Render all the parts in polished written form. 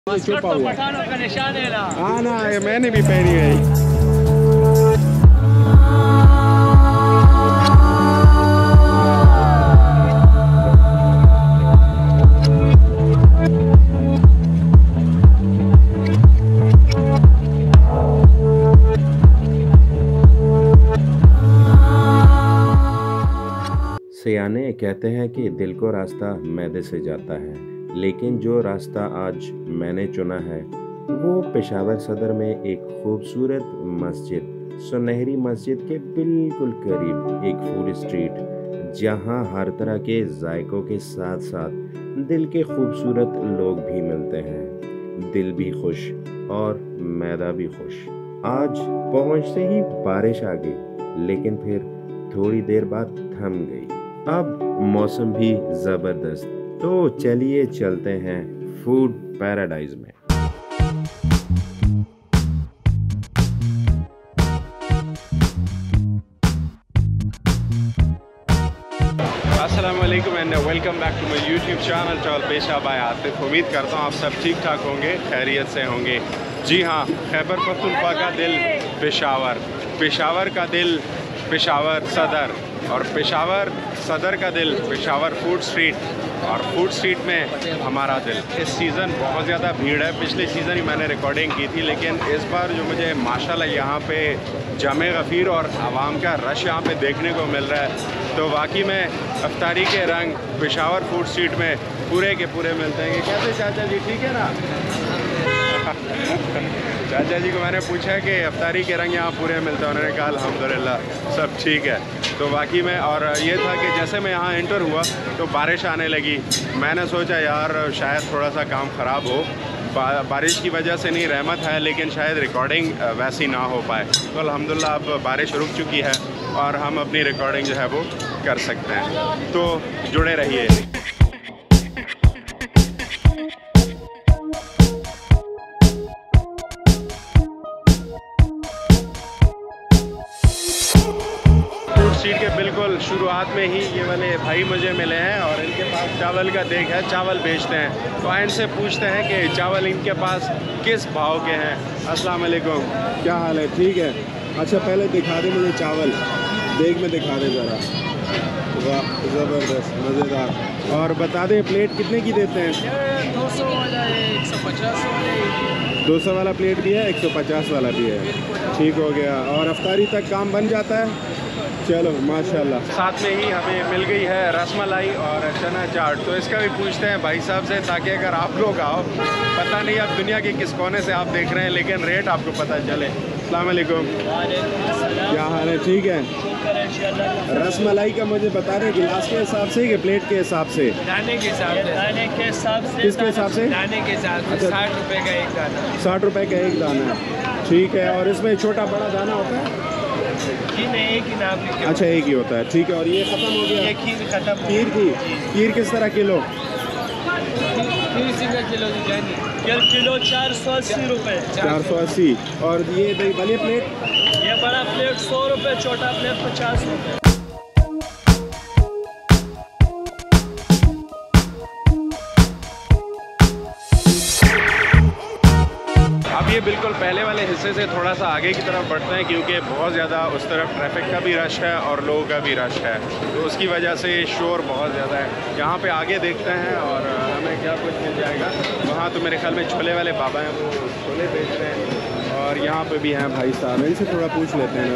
छुपा हुआ का निशान है ना। हाँ ना, मैंने भी पहनी है। सियाने कहते हैं कि दिल को रास्ता मैदे से जाता है, लेकिन जो रास्ता आज मैंने चुना है वो पेशावर सदर में एक खूबसूरत मस्जिद, सुनहरी मस्जिद के बिल्कुल करीब एक फूड स्ट्रीट, जहां हर तरह के जायकों के साथ साथ दिल के खूबसूरत लोग भी मिलते हैं। दिल भी खुश और मैदा भी खुश। आज पहुंचते ही बारिश आ गई, लेकिन फिर थोड़ी देर बाद थम गई। अब मौसम भी जबरदस्त, तो चलिए चलते हैं फूड पैराडाइज में। अस्सलामुअलैकुम and welcome back to my YouTube channel travel Pesha by Atif. उम्मीद करता हूँ आप सब ठीक ठाक होंगे, खैरियत से होंगे। जी हाँ, खैबर पख्तूनख्वा का दिल पेशावर, पेशावर का दिल पेशावर सदर, और पेशावर सदर का दिल पेशावर फूड स्ट्रीट, और फूड स्ट्रीट में हमारा दिल। इस सीज़न बहुत ज़्यादा भीड़ है। पिछले सीज़न ही मैंने रिकॉर्डिंग की थी, लेकिन इस बार जो मुझे माशाल्लाह यहाँ पे जमे गफ़ीर और आवाम का रश यहाँ पे देखने को मिल रहा है, तो वाकई में अफ्तारी के रंग पेशावर फूड स्ट्रीट में पूरे के पूरे मिलते हैं। कैसे चाचा जी, ठीक है ना? चाचा जी को मैंने पूछा कि अफ्तारी के रंग यहाँ पूरे मिलते हैं, उन्होंने कहा अल्हम्दुलिल्लाह सब ठीक है। तो वाकई में, और ये था कि जैसे मैं यहाँ एंटर हुआ तो बारिश आने लगी। मैंने सोचा यार शायद थोड़ा सा काम ख़राब हो, बारिश की वजह से नहीं, रहमत है, लेकिन शायद रिकॉर्डिंग वैसी ना हो पाए। तो अल्हम्दुलिल्लाह अब बारिश रुक चुकी है और हम अपनी रिकॉर्डिंग जो है वो कर सकते हैं। तो जुड़े रहिए। स्ट्रीट के बिल्कुल शुरुआत में ही ये वाले भाई मुझे मिले हैं और इनके पास चावल का देख है, चावल बेचते हैं। तो इनसे पूछते हैं कि चावल इनके पास किस भाव के हैं। अस्सलाम वालेकुम, क्या हाल है? ठीक है। अच्छा, पहले दिखा दे मुझे चावल, देख में दिखा दे ज़रा। वाह, ज़बरदस्त, मज़ेदार। और बता दें प्लेट कितने की देते हैं? 200 वाला है, 150 वाला है। 200 वाला प्लेट भी है, 150 वाला भी है। ठीक हो गया। और अफ्तारी तक काम बन जाता है? चलो माशाल्लाह। साथ में ही हमें मिल गई है रसमलाई और चना चाट, तो इसका भी पूछते हैं भाई साहब से, ताकि अगर आप लोग आओ, पता नहीं आप दुनिया के किस कोने से आप देख रहे हैं, लेकिन रेट आपको पता चले। अस्सलाम वालेकुम, क्या हाल है? ठीक है। रसमलाई का मुझे बता दें गिलास के हिसाब से कि प्लेट के हिसाब से? दाने के हिसाब से। दाने के हिसाब से। किसके हिसाब से? दाने के हिसाब से। अच्छा, 60 रुपये का एक दाना। 60 रुपये का एक दाना है। ठीक है। और इसमें छोटा बड़ा दाना होता है? जी नहीं, एक ही नाम लिखे। अच्छा, एक ही होता है। ठीक है। और ये ख़त्म हो गया? ये खीर खत्म। खीर की? खीर किस तरह किलो? खीर सिंगल किलो की जानी। किलो 480 रुपये। 480। और ये बड़ी प्लेट? ये बड़ा प्लेट 100 रुपये, छोटा प्लेट 50 रुपये। अब ये बिल्कुल पहले वाले हिस्से से थोड़ा सा आगे की तरफ बढ़ते हैं, क्योंकि बहुत ज़्यादा उस तरफ ट्रैफिक का भी रश है और लोगों का भी रश है, तो उसकी वजह से शोर बहुत ज़्यादा है। यहाँ पे आगे देखते हैं और हमें क्या कुछ मिल जाएगा। वहाँ तो मेरे ख्याल में छोले वाले बाबा हैं, वो छोले बेच रहे हैं, और यहाँ पे भी हैं भाई साहब, इनसे थोड़ा पूछ लेते हैं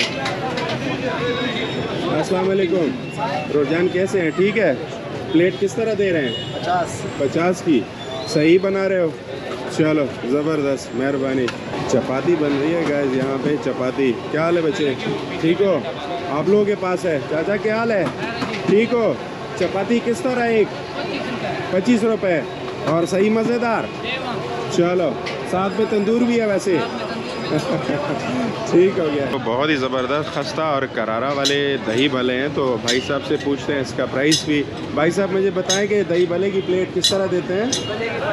ना। अस्सलाम वालेकुम, रोजान कैसे हैं? ठीक है। प्लेट किस तरह दे रहे हैं? 50 की। सही बना रहे हो? चलो ज़बरदस्त, मेहरबानी। चपाती बन रही है गाइस यहाँ पे, चपाती। क्या हाल है बच्चे, ठीक हो? आप लोगों के पास है? चाचा क्या हाल है, ठीक हो? चपाती किस तरह एक? 25 रुपये। और सही मज़ेदार? चलो, साथ में तंदूर भी है वैसे। ठीक हो गया। तो बहुत ही ज़बरदस्त खस्ता और करारा वाले दही भले हैं, तो भाई साहब से पूछते हैं इसका प्राइस भी। भाई साहब मुझे बताएं कि दही भले की प्लेट किस तरह देते हैं?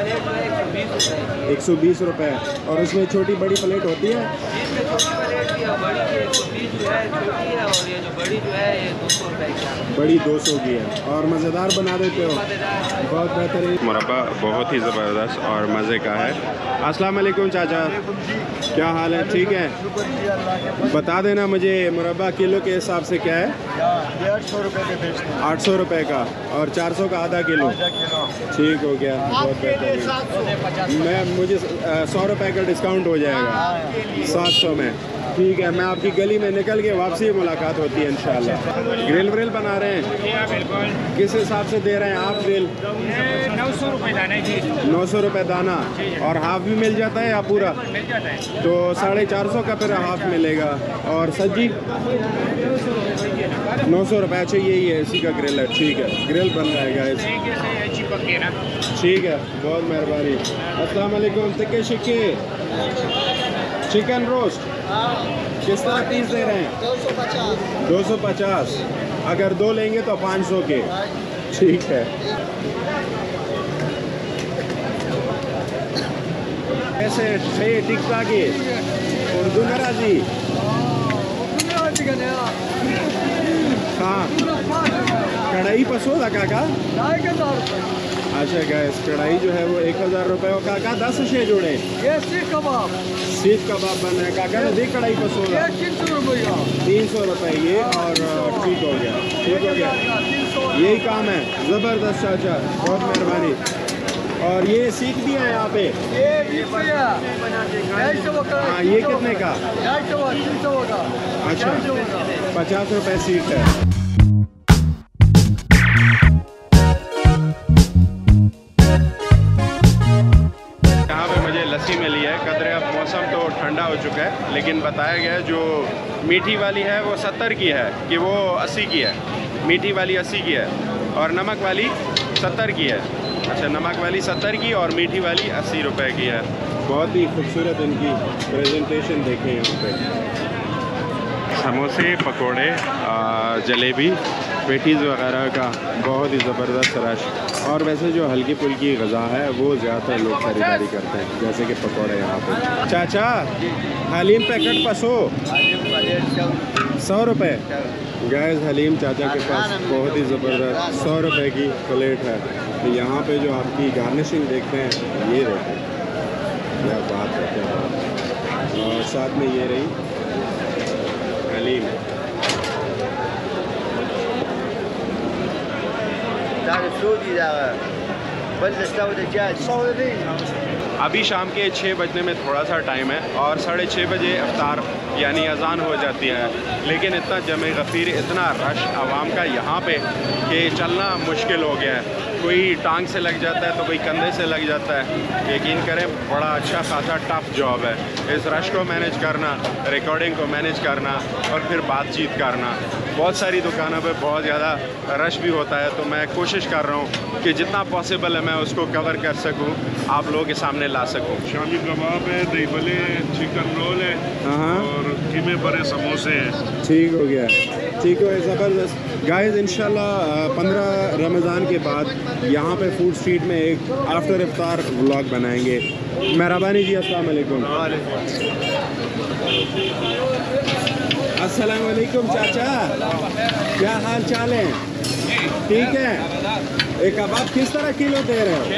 120 रुपये। और उसमें छोटी बड़ी प्लेट होती है? बड़ी है 120 जो है छोटी है, और ये जो बड़ी जो है ये 200 रुपए की है। बड़ी 200 की है और मज़ेदार बना देते हो, बहुत बेहतरीन। मुरब्बा बहुत ही ज़बरदस्त और मज़े का है। अस्सलाम वालेकुम चाचा, क्या हाल है? ठीक है, बता देना मुझे मुरब्बा किलो के हिसाब से क्या है? 800 रुपये के बेचते हैं। 800 रुपये का और 400 का आधा किलो। ठीक हो गया, बहुत बेहतरीन। मुझे 100 रुपये का डिस्काउंट हो जाएगा 700 में। ठीक है, मैं आपकी गली में निकल के वापसी मुलाकात होती है इंशाल्लाह। ग्रिल व्रिल बना रहे हैं? बिल्कुल। किस हिसाब से दे रहे हैं आप ग्रिल? 900 रुपए दाना जी। 900 रुपये दाना और हाफ भी मिल जाता है या पूरा? मिल जाता है तो 450 का फिर हाफ मिलेगा। और सब्जी 900 रुपये। अच्छा यही है, इसी का ग्रिल है। ठीक है, ग्रिल बन जाएगा इस। ठीक है, बहुत मेहरबानी। अस्सलाम वालेकुम। टिक्के शिक्के, चिकन रोस्ट किस तरह पीस दे रहे हैं? 250। अगर 2 लेंगे तो 500 के। ठीक है। कैसे छे टिक्का के उर्दू नाराजी? हाँ, कढ़ाई पसोदा काका? अच्छा गैस, कढ़ाई जो है वो 1000 रुपये। और काका 10 शे जोड़े। ये सीख कबाब बन रहे काका ने दी कढ़ाई पसोदा 300 रुपये ये। और ठीक हो गया, ठीक हो गया, यही काम है। ज़बरदस्त चाचा, बहुत मेहरबानी। और ये सीख भी है यहाँ पे? हाँ, ये कितने का? अच्छा, 50 रुपये सीख है। यहाँ पे मुझे लस्सी मिली है कदरे। अब मौसम तो ठंडा हो चुका है, लेकिन बताया गया है जो मीठी वाली है वो 70 की है कि वो 80 की है। मीठी वाली 80 की है और नमक वाली 70 की है। अच्छा, नमक वाली 70 की और मीठी वाली 80 रुपए की है। बहुत ही खूबसूरत इनकी प्रेजेंटेशन देखें यहाँ पे। समोसे, पकोड़े, जलेबी, पेटीज़ वगैरह का बहुत ही ज़बरदस्त रश। और वैसे जो हल्की फुल्की गज़ा है वो ज़्यादातर लोग खरीदारी करते हैं, जैसे कि पकोड़े यहाँ पे। चाचा, हलीम पैकेट पसो 100 रुपये। गैस हलीम चाचा के पास बहुत ही ज़बरदस्त 100 रुपये की प्लेट है। तो यहाँ पे जो आपकी गार्निशिंग देखते हैं ये देखते हैं, क्या बात है, क्या बात। और साथ में ये रही हलीम। अभी शाम के 6 बजने में थोड़ा सा टाइम है और 6:30 बजे अफ्तार यानी अजान हो जाती है। लेकिन इतना जमे गफ़ीर, इतना रश आवाम का यहाँ पे कि चलना मुश्किल हो गया है। कोई टांग से लग जाता है तो कोई कंधे से लग जाता है। यकीन करें, बड़ा अच्छा खासा टफ जॉब है इस रश को मैनेज करना, रिकॉर्डिंग को मैनेज करना और फिर बातचीत करना। बहुत सारी दुकानों पे बहुत ज़्यादा रश भी होता है, तो मैं कोशिश कर रहा हूँ कि जितना पॉसिबल है मैं उसको कवर कर सकूँ, आप लोगों के सामने ला सकूँ। शामी कबाब है, दही भले, चिकन रोल है और कीमे भरे समोसे हैं। ठीक हो गया, ठीक है, ज़बरदस्त। गाइस इंशाल्लाह 15 रमज़ान के बाद यहाँ पे फूड स्ट्रीट में एक आफ्टर इफ्तार व्लॉग बनाएंगे। मेहरबानी जी। अस्सलाम वालेकुम। अस्सलाम वालेकुम चाचा, क्या हाल चाल है? ठीक है। एक कबाब किस तरह किलो दे रहे हो?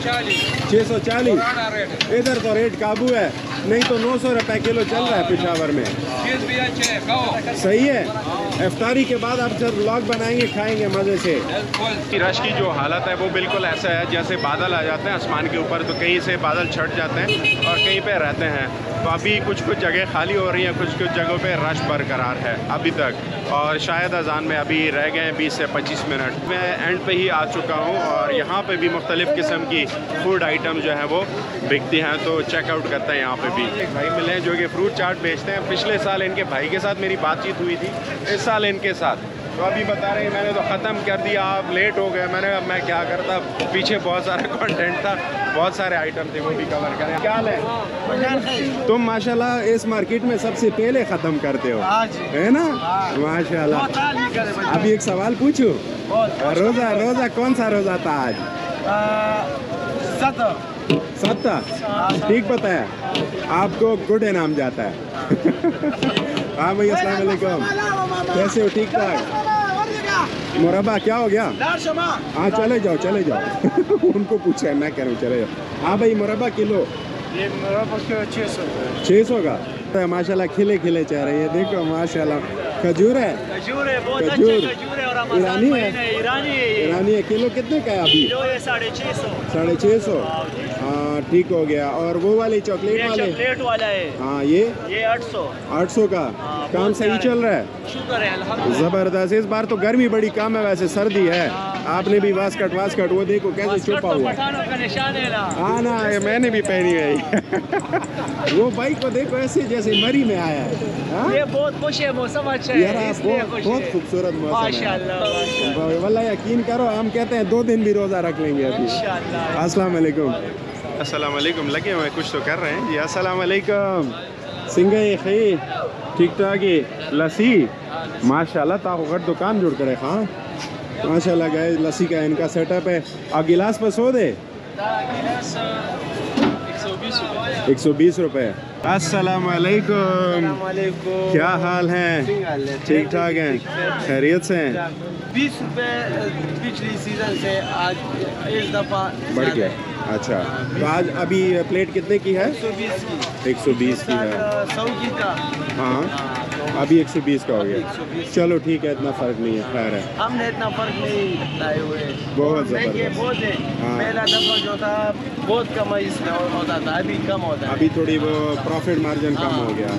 640। इधर तो रेट काबू है, नहीं तो 900 रुपये किलो चल रहा है पेशावर में। सही है। इफ्तारी के बाद आप जब व्लॉग बनाएंगे, खाएंगे मज़े से। रश की जो हालत है वो बिल्कुल ऐसा है जैसे बादल आ जाते हैं आसमान के ऊपर, तो कहीं से बादल छट जाते हैं और कहीं पे रहते हैं। तो अभी कुछ जगह खाली हो रही हैं, कुछ जगहों पे रश बरकरार है अभी तक। और शायद अजान में अभी रह गए 20 से 25 मिनट। मैं एंड पे ही आ चुका हूँ और यहाँ पे भी मुख्तलिफ़ किस्म की फूड आइटम जो है वो बिकती हैं, तो चेकआउट करते हैं। यहाँ पे भी एक भाई मिले हैं जो कि फ्रूट चाट बेचते हैं। पिछले साल इनके भाई के साथ मेरी बातचीत हुई थी, इस साल इनके साथ। तो अभी बता रहे हैं मैंने तो ख़त्म कर दिया, आप लेट हो गए। मैंने अब मैं क्या करता, पीछे बहुत सारा कंटेंट था, बहुत सारे आइटम थे, वो भी कवर करें। क्या हाल है? तुम माशाल्लाह इस मार्केट में सबसे पहले ख़त्म करते हो, है ना? माशाल्लाह। अभी एक सवाल पूछूं, रोज़ा कौन सा रोज़ा था आज? 7 ठीक बताया, आपको गुड इनाम जाता है। हाँ भाई अस्सलाम वालेकुम, कैसे हो? ठीक ठाक। मुरब्बा क्या हो गया? हाँ चले जाओ चले जाओ उनको पूछा है, मैं कह रहा हूँ चले जाओ। हाँ भाई मुरब्बा किलो ये मुरब्बा 600 600 का। तो माशाल्लाह खिले खिले चाह रहे हैं, देखो माशाल्लाह। खजूर है, खजूर है, बहुत खजूर। अच्छे खजूर है। और ईरानी है? ईरानी है ये। ईरानी है। किलो कितने का है अभी? किलो ये 650। 650। हाँ ठीक हो गया। और वो वाले चॉकलेट ये वाले? चॉकलेट वाला है, हाँ ये 800। 800 का। हाँ, काम बहुत सही प्यारा चल रहा है? शुक्र है अल्हम्दुलिल्लाह। जबरदस्त। इस बार तो गर्मी बड़ी कम है, वैसे सर्दी है। आपने भी वास्कट वो देखो कैसे छुपा हुआ है। पठानों का निशान है ना। हाँ ना, ये मैंने भी पहनी है वो बाइक को देखो ऐसे जैसे मरी में आया है। हाँ? ये बहुत खुश है, मौसम अच्छा यार है आप इसलिए बहुत खुश बहुत है। खूबसूरत मौसम है। माशाल्लाह वल्लाह यकीन करो, हम कहते हैं 2 दिन भी रोज़ा रख लेंगे अभी। माशाल्लाह। अस्सलाम वालेकुम। अस्सलाम वालेकुम। लगे हुए कुछ तो कर रहे हैं जी। अस्सलाम वालेकुम। सिंगे खी ठीक ठाक ही लस्सी माशाल्लाह ताकत दुकान जुड़ करे। हाँ माशाल्लाह गए लस्सी का इनका सेटअप है। और गिलास पर 100 दे 120 रुपये। अस्सलाम वालेकुम, क्या हाल है? ठीक ठाक हैं, खैरियत से हैं? 20 रुपए पिछली सीजन से आज इस दफा बढ़ गया। अच्छा तो आज अभी प्लेट कितने की है? 120 की। 120 की है। 100 की था। हाँ अभी 120 का हो गया। चलो ठीक है, इतना फ़र्क नहीं है, खैर है। हमने इतना फर्क नहीं लाए हुए। बहुत महंगे ज़बरदस्त। बहुत है। हाँ। पहला दफा जो था बहुत कम इसमें होता था, अभी कम होता है। अभी थोड़ी वो प्रॉफिट मार्जिन कम हो गया।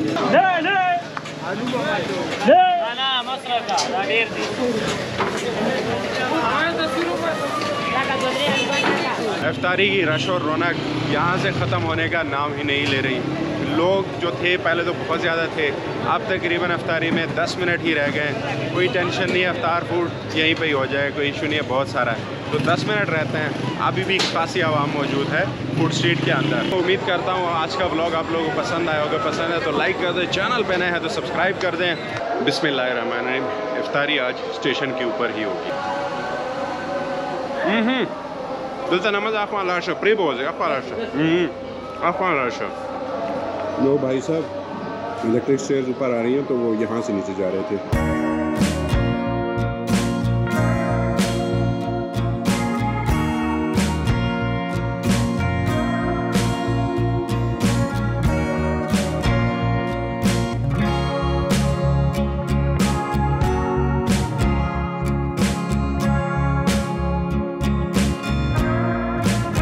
इफ्तारी की रश और रौनक यहाँ से ख़त्म होने का नाम ही नहीं ले रही। लोग जो थे पहले तो बहुत ज़्यादा थे, अब तकरीबन इफ्तारी में 10 मिनट ही रह गए। कोई टेंशन नहीं है, इफ्तार फूड यहीं पे ही हो जाए, कोई इशू नहीं है, बहुत सारा है तो 10 मिनट रहते हैं। अभी भी खासी आवाम मौजूद है फूड स्ट्रीट के अंदर। तो उम्मीद करता हूँ आज का व्लॉग आप लोगों को पसंद आया होगा। पसंद है तो लाइक कर दें, चैनल पे नए हैं तो सब्सक्राइब कर दें। बिस्मिल्लाहिर्रहमानिर्रहीम। इफ्तारी आज स्टेशन के ऊपर ही होगी। दिलता नमाज आफान लाशा प्रे बोझ आफान लाशा आफान लाशा। लो भाई साहब इलेक्ट्रिक स्टेयर्स ऊपर आ रही हैं तो वो यहाँ से नीचे जा रहे थे।